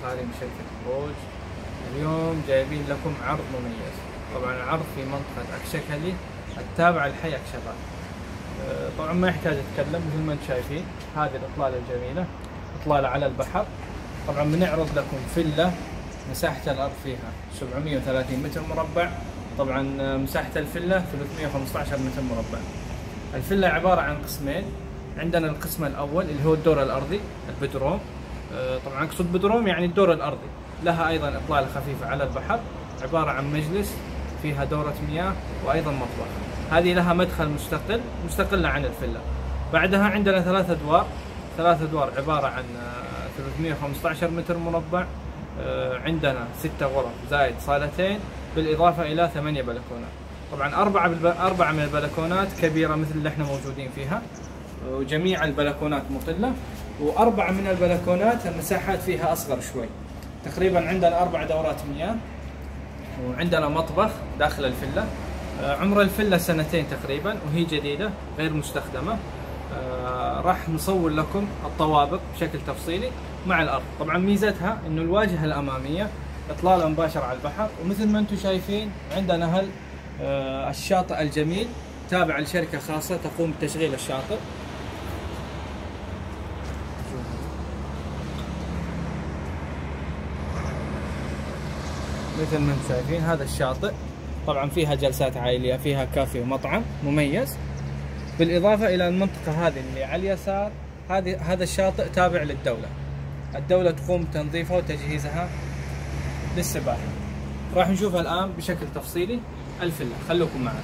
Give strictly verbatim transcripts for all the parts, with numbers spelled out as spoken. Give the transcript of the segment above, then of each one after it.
الفخاري من شركة بروج. اليوم جايبين لكم عرض مميز. طبعا العرض في منطقة أكشكلي التابعة لحي أكشبال. طبعا ما يحتاج أتكلم، مثل ما انتم شايفين هذه الإطلالة الجميلة، إطلالة على البحر. طبعا بنعرض لكم فيلا مساحة الأرض فيها سبعمئة وثلاثين متر مربع. طبعا مساحة الفيلا ثلاثمئة وخمسة عشر متر مربع. الفيلا عبارة عن قسمين. عندنا القسم الأول اللي هو الدور الأرضي البدروم. طبعا أقصد بدروم يعني الدور الأرضي، لها أيضا إطلالة خفيفة على البحر، عبارة عن مجلس فيها دورة مياه وأيضا مطبخ. هذه لها مدخل مستقل مستقلة عن الفيلا. بعدها عندنا ثلاث أدوار، ثلاث أدوار عبارة عن ثلاثمئة وخمسة عشر متر مربع. عندنا ستة غرف زائد صالتين، بالإضافة إلى ثمانية بلكونات. طبعا أربعة بالب... أربعة من البلكونات كبيرة مثل اللي احنا موجودين فيها، وجميع البلكونات مطلة. وأربعة من البلكونات المساحات فيها أصغر شوي، تقريبا عندنا أربع دورات مياه، وعندنا مطبخ داخل الفيلا. عمر الفيلا سنتين تقريبا وهي جديدة غير مستخدمة. آه راح نصور لكم الطوابق بشكل تفصيلي مع الأرض. طبعا ميزتها إنه الواجهة الأمامية إطلالة مباشرة على البحر، ومثل ما أنتم شايفين عندنا هل آه الشاطئ الجميل تابع لشركة خاصة تقوم بتشغيل الشاطئ. مثل ما انتم شايفين هذا الشاطئ، طبعا فيها جلسات عائلية، فيها كافي ومطعم مميز. بالإضافة إلى المنطقة هذه اللي على اليسار، هذه هذا الشاطئ تابع للدولة. الدولة تقوم بتنظيفها وتجهيزها للسباحة. راح نشوفها الآن بشكل تفصيلي الفيلا، خلوكم معنا.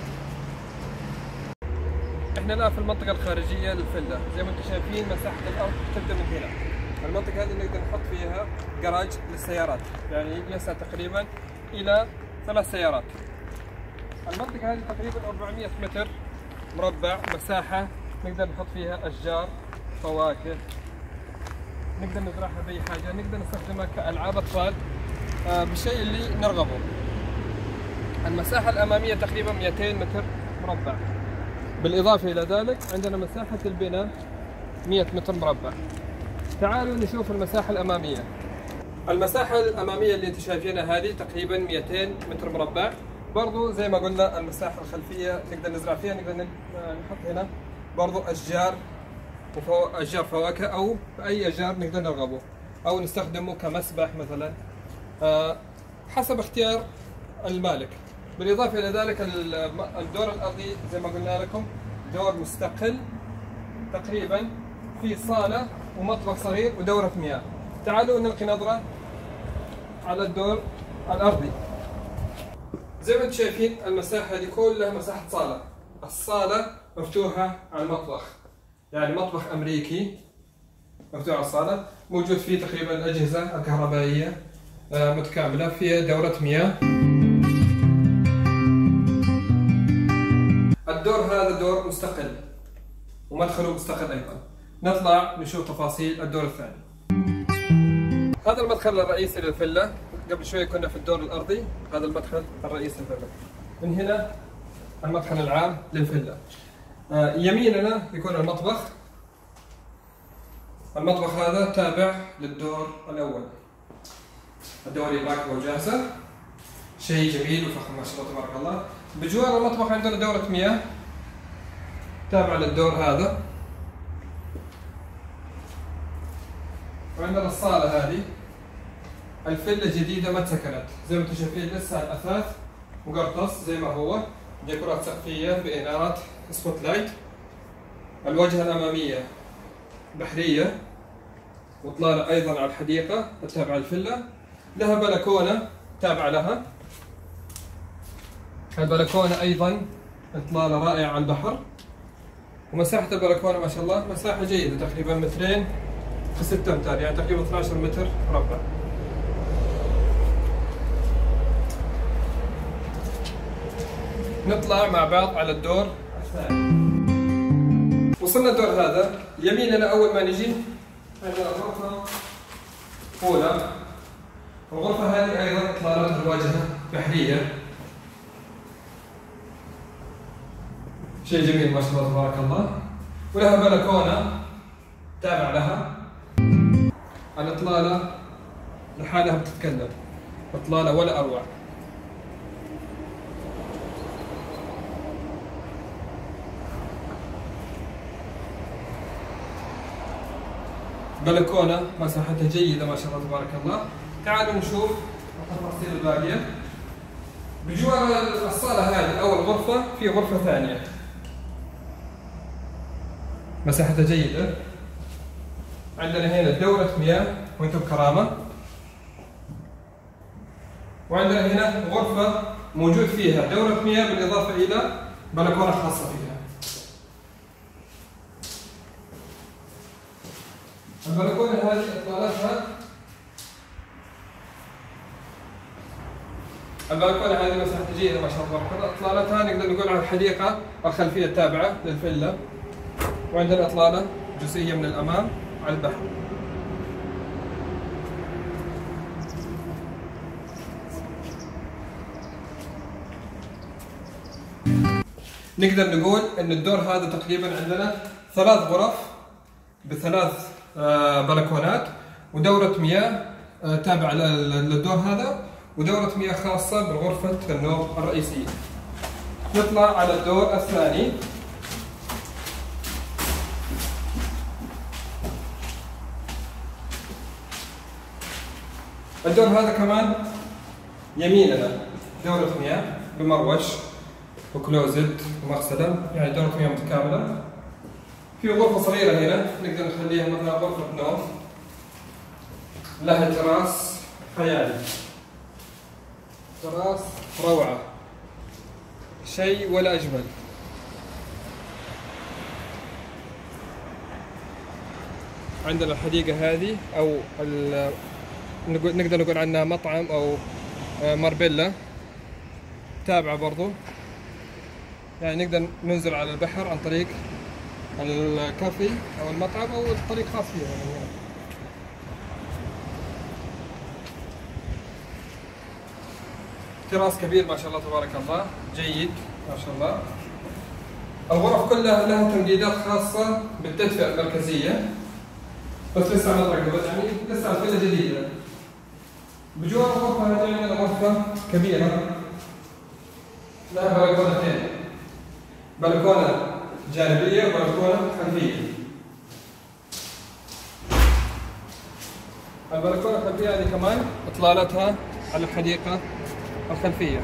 احنا الآن في المنطقة الخارجية للفيلا، زي ما انتم شايفين مساحة الأرض تبدأ من هنا. المنطقة هذه نقدر نحط فيها جراج للسيارات، يعني يسع تقريبا إلى ثلاث سيارات. المنطقة هذه تقريبا أربعمئة متر مربع مساحة، نقدر نحط فيها أشجار، فواكه، نقدر نزرعها بأي حاجة، نقدر نستخدمها كألعاب أطفال آه بالشيء اللي نرغبه. المساحة الأمامية تقريبا مئتين متر مربع. بالإضافة إلى ذلك عندنا مساحة البناء مئة متر مربع. تعالوا نشوف المساحة الأمامية. المساحة الأمامية اللي انتم شايفينها هذه تقريبا مئتين متر مربع. برضو زي ما قلنا المساحة الخلفية نقدر نزرع فيها، نقدر نحط هنا برضو أشجار وفو... أشجار فواكه أو أي أشجار نقدر نرغبه، أو نستخدمه كمسبح مثلا أه حسب اختيار المالك. بالإضافة إلى ذلك الدور الأرضي زي ما قلنا لكم دور مستقل تقريبا، في صالة ومطبخ صغير ودورة مياه. تعالوا نلقي نظرة على الدور الأرضي. زي ما انتم شايفين المساحة دي كلها مساحة صالة. الصالة مفتوحة على المطبخ، يعني مطبخ أمريكي مفتوح على الصالة، موجود فيه تقريبا الأجهزة الكهربائية متكاملة، فيها دورة مياه. الدور هذا دور مستقل ومدخله مستقل أيضا. نطلع نشوف تفاصيل الدور الثاني. هذا المدخل الرئيسي للفيلا. قبل شوي كنا في الدور الأرضي، هذا المدخل الرئيسي للفيلا. من هنا المدخل العام للفيلا. آه يميننا يكون المطبخ. المطبخ هذا تابع للدور الأول. الدوري راكبة وجاهزة، شيء جميل وفخم ما شاء الله تبارك الله. بجوار المطبخ عندنا دورة مياه تابعة للدور هذا. وعندنا الصالة هذه. الفيلا جديدة ما تسكنت، زي ما انتم شايفين لسه الأثاث مقرطس زي ما هو، ديكورات سقفية بإنارات سبوت لايت. الواجهة الأمامية بحرية، وإطلالة أيضا على الحديقة التابعة للفيلا. لها بلكونة تابعة لها. البلكونة أيضا إطلالة رائعة على البحر. ومساحة البلكونة ما شاء الله مساحة جيدة، تقريبا مترين في ستة أمتار، يعني تقريبا اثني عشر متر مربع. نطلع مع بعض على الدور الثاني. وصلنا الدور هذا. يميننا أول ما نجي عندنا غرفة أولى. الغرفة هذه أيضا إطلالات الواجهة بحرية، شيء جميل ما شاء الله تبارك الله. ولها بلكونة تابع لها. الإطلالة لحالها بتتكلم، إطلالة ولا أروع. بلكونة مساحتها جيدة ما شاء الله تبارك الله. تعالوا نشوف التفاصيل الباقية. بجوار الصالة هذه أو الغرفة في غرفة ثانية مساحتها جيدة. عندنا هنا دورة مياه وانتم بكرامة، وعندنا هنا غرفة موجود فيها دورة مياه بالإضافة إلى بلكونة خاصة فيها. البلكونة هذه إطلالتها البلكونة هذه مساحتها جيدة ما شاء الله تبارك الله. إطلالتها نقدر نقول على الحديقة الخلفية التابعة للفيلا، وعندنا إطلالة جزئية من الأمام على البحر. نقدر نقول ان الدور هذا تقريبا عندنا ثلاث غرف بثلاث بلكونات، ودورة مياه تابعة للدور هذا، ودورة مياه خاصة بغرفة النوم الرئيسية. نطلع على الدور الثاني. الدور هذا كمان يميننا دورة مياه بمروش وكلوزت ومغسلة، يعني دورة مياه متكاملة. في غرفة صغيرة هنا نقدر نخليها مثلا غرفة نوم، لها تراس خيالي، تراس روعة، شيء ولا أجمل. عندنا الحديقة هذه أو نقدر نقول عنها مطعم أو ماربيلا تابعة برضو، يعني نقدر ننزل على البحر عن طريق الكافي أو المطعم أو الطريق خاص فيها. يعني تراس كبير ما شاء الله تبارك الله، جيد ما شاء الله. الغرف كلها لها تمديدات خاصة بالتدفئة المركزية، بس لسه ما تركبت، يعني لسه الفيلا جديدة. بجوار الغرفة هذه عندنا غرفة كبيرة لها بلكونتين، بلكونة جانبية وبلكونة خلفية. البلكونة الخلفية هذه كمان إطلالتها على الحديقة الخلفية.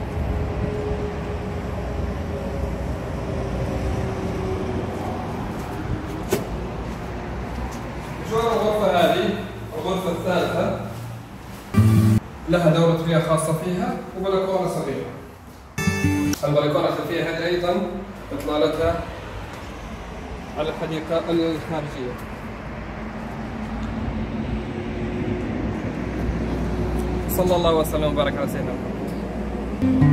بجوار الغرفة هذه الغرفة الثالثة لها دورة مياه خاصة فيها وبلكونة صغيرة. البلكونة الخلفية هذه أيضا إطلالتها على الحديقة الخارجية. صلى الله وسلم وبارك على سيدنا محمد.